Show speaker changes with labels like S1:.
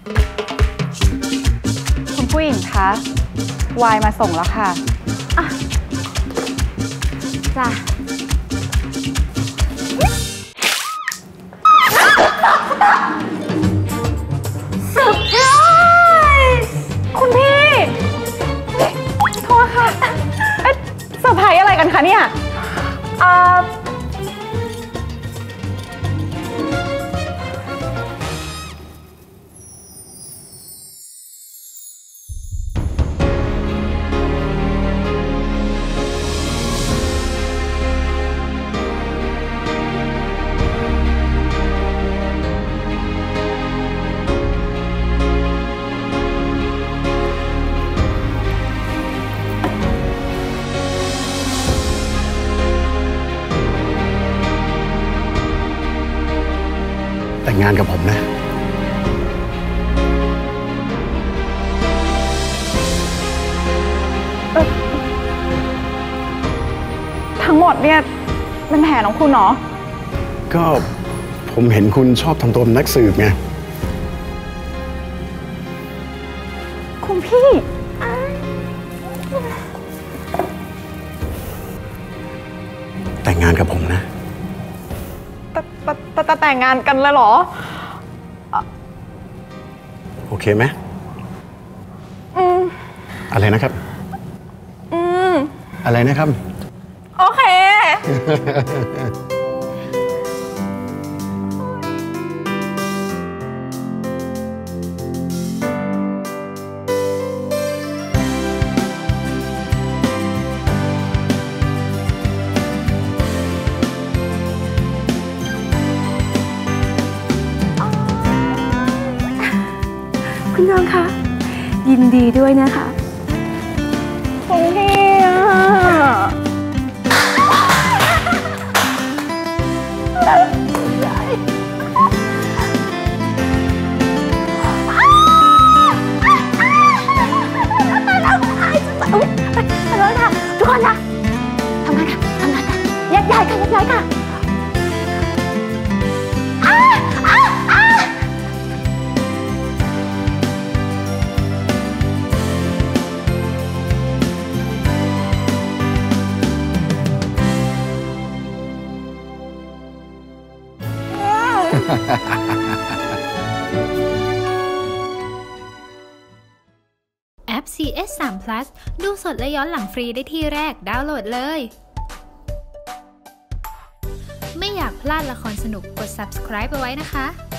S1: คุณผู้หญิงคะไวน์มาส่งแล้วค่ะจ้ะเซอร์ไพรส์คุณพี่โทษค่ะเซอร์ไพรส์อะไรกันคะเนี่ย
S2: แต่งงานกับผมนะ
S1: ทั้งหมดเนี่ยเป็นแผนของคุณเหรอ
S2: ก็ผมเห็นคุณชอบทำตัวเป็นนักสืบไง
S1: คุณพี่
S2: แต่งงานกับผมนะ
S1: แต่งงานกันเลยเหรอ
S2: โอเคไหมอะไรนะครับอะไรนะครับ
S1: โอเค
S3: คุณน้องคะยินดีด้วยนะคะ
S1: คุณพี่
S3: ทุกคนนะทำงานค่ะแยกย้ายค่ะ
S4: แอป CS3 Plus ดูสดและย้อนหลังฟรีได้ที่แรกดาวน์โหลดเลย ไม่อยากพลาดละครสนุกกด subscribe เอาไว้นะคะ